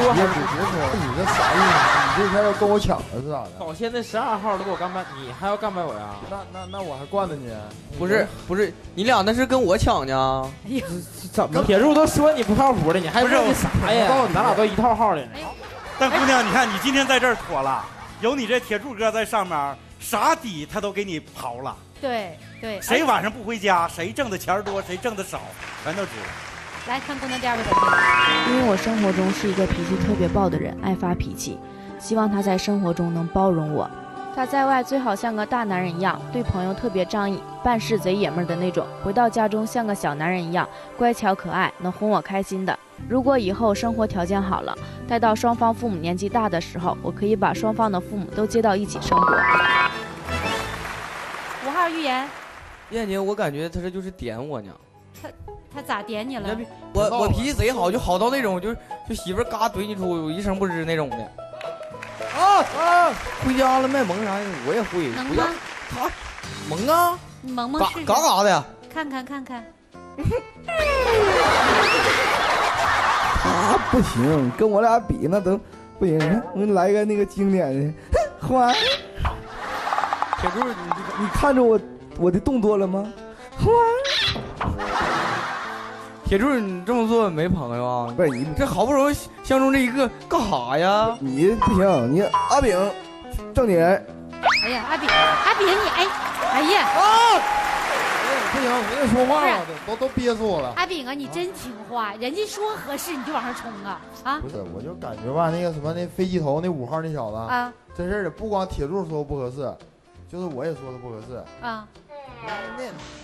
说还是别说，你这啥意思？你这天要跟我抢了是咋的？ 保鲜的12号都给我干掰，你还要干掰我呀？ 那我还惯着你？ 不是，你俩那是跟我抢呢？ 哎呀， 怎么？ 铁柱都说你不靠谱了，你还问你啥呀？咱俩都一套号的。 但姑娘，你看你今天在这儿妥了，有你这铁柱哥在上面，啥底他都给你刨了。 对对。 谁晚上不回家，谁挣的钱多，谁挣的少，全都知道。 来看姑娘第2个短信。 因为我生活中是一个脾气特别暴的人，爱发脾气，希望他在生活中能包容我。他在外最好像个大男人一样，对朋友特别仗义，办事贼爷们儿的那种，回到家中像个小男人一样，乖巧可爱，能哄我开心的。如果以后生活条件好了，待到双方父母年纪大的时候，我可以把双方的父母都接到一起生活。 5号预言。 燕姐，我感觉他这就是点我呢。 他咋点你了？ 我脾气贼好，就好到那种就媳妇儿嘎怼你出一声不吱那种的。回家了卖萌啥的我也会。 能吗？ 他萌啊！ 你萌萌试试。 嘎的呀！ 看看。 他不行，跟我俩比那都不行。我给你来个那个经典的，欢。铁柱，你看着我的动作了吗？欢。 铁柱，你这么做没朋友啊？ 不是你这好不容易相中这一个，干啥呀？ 你不行，你阿炳正经人。 哎呀，阿炳你哎呀不行，我跟你说话了，都憋死我了。 阿炳啊，你真听话，人家说合适你就往上冲啊！ 不是，我就感觉吧，那个什么那飞机头那5号那小子啊， 真事儿的，不光铁柱说不合适，就是我也说的不合适啊。 那